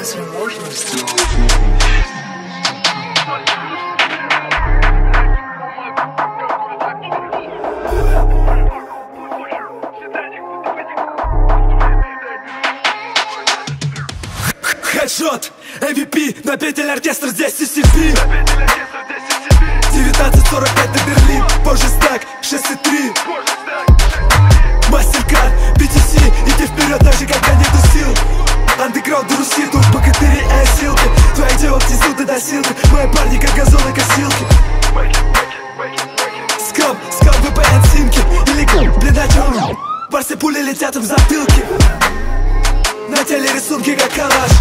Хедшот, MVP, на петель оркестр здесь CCP. 19:45 на Берлин, позже стак 6:3. Мастеркард, BTC, иди вперед даже когда нету сил. Андеграунд Руси, тут богатыри и осилки. Твоих девок несут до носилки, мои парни как газонокосилки. Скам, VPN симки, или блин, о чем? Барсы пули летят им в затылки. На теле рисунки как калаш.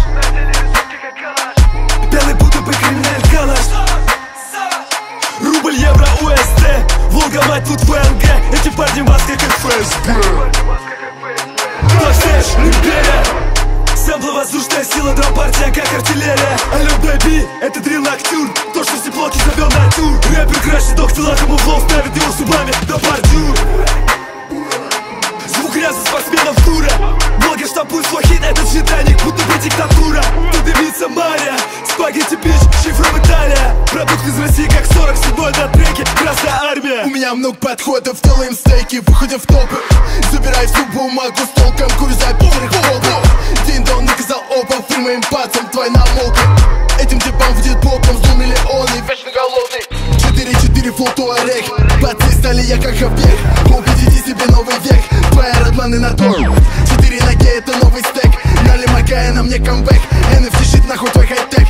Белый будто бы криминаль калаш. Рубль, евро, УСД. Волга, мать, тут ВНГ. Эти парни маска как ФСБ. Флэш, империя. Сэмплы, воздушная сила, драм-партия как артиллерия. Алло, бэби, это дрил ноктюрн. То, что все блоки зовем на тур. Рэпер крашит док, тела кому в лов ставит его зубами до бордюр. Звук ряза спортсменов тура. Блогер штампует свой хит, этот щитаник, будто бы диктатура. Тут дымится Мария, спагетти бич, шифром Италия. Продукт из России как 47-й на треке, Красная Армия. У меня много подходов, делаем стейки, выходим в топы. Забирай всю бумагу с толком, курю за пятерых полков. Дин-дон наказал опа, фри моим пацам, твой намолка. Этим типам вдет боком, зло миллионы, вечно голодный. 4-4 флоу туарег, пацаны стали я как объект. Убедите себе новый век, твоя родманы на то. 4 ноги это новый стек, нали макая на мне камбэк. NFC shit нахуй твой хай-тек.